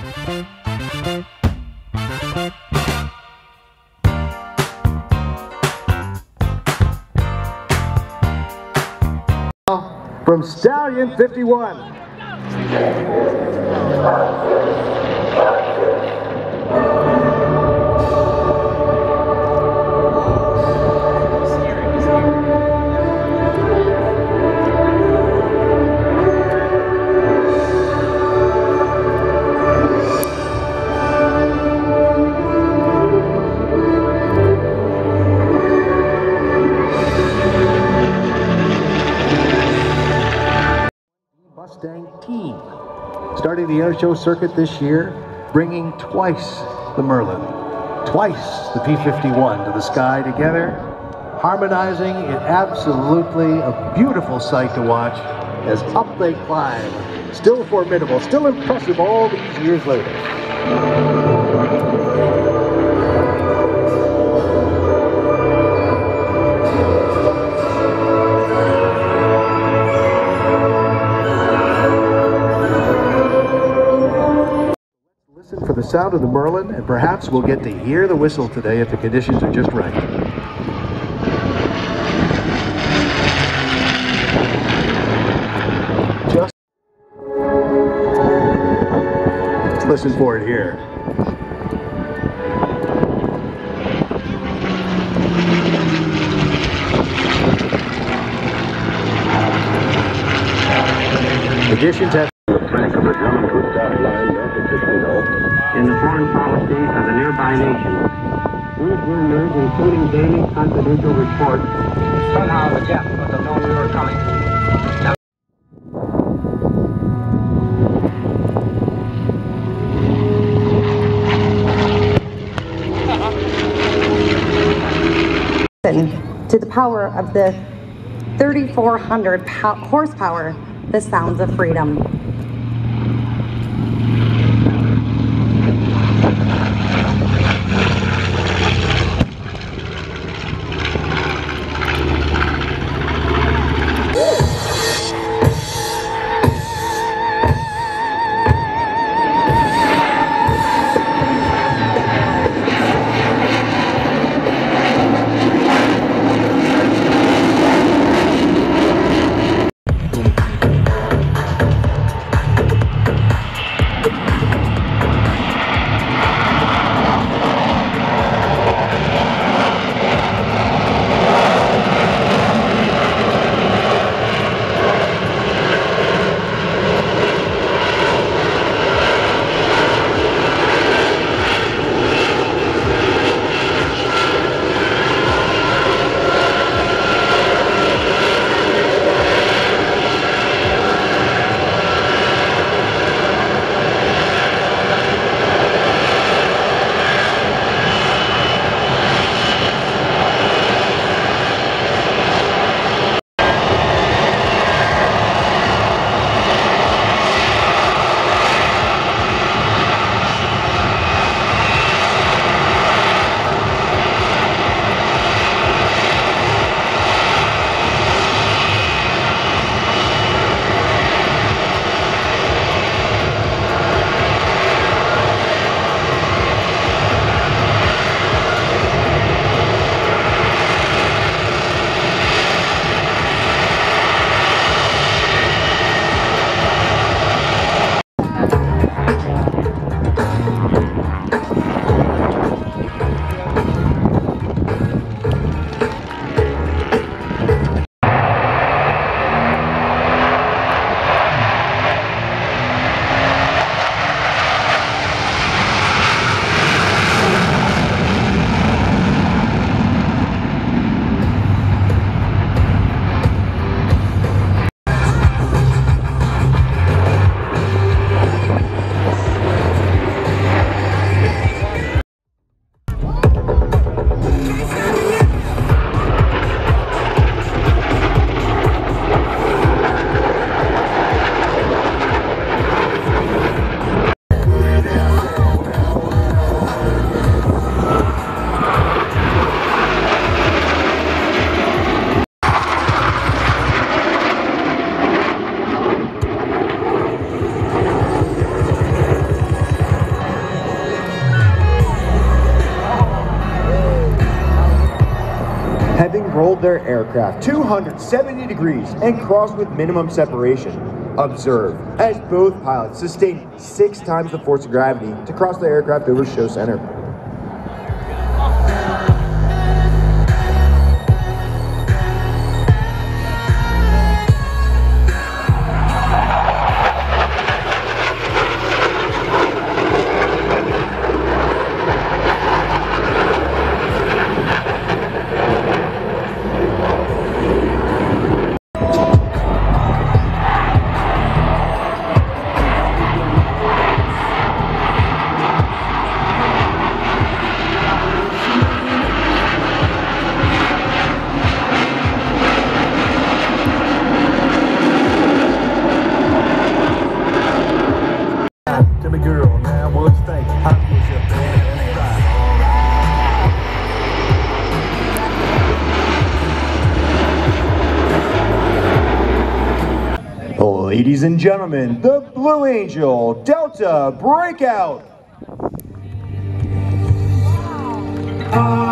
From Stallion 51. Mustang team, starting the air show circuit this year, bringing twice the Merlin, twice the P-51 to the sky together, harmonizing it. Absolutely a beautiful sight to watch as up they climb. Still formidable, still impressive all these years later. For the sound of the Merlin, and perhaps we'll get to hear the whistle today if the conditions are just right. Let's listen for it here. Conditions have in the foreign policy of the nearby nations. These rumors, including daily confidential reports, somehow the Japs must have known we were coming. To the power of the 3,400 horsepower, the sounds of freedom. rolled their aircraft 270 degrees and crossed with minimum separation. Observe as both pilots sustained 6 times the force of gravity to cross the aircraft over show center. Tell me, girl, now what you think? I push up there and cry. Ladies and gentlemen, the Blue Angel Delta Breakout.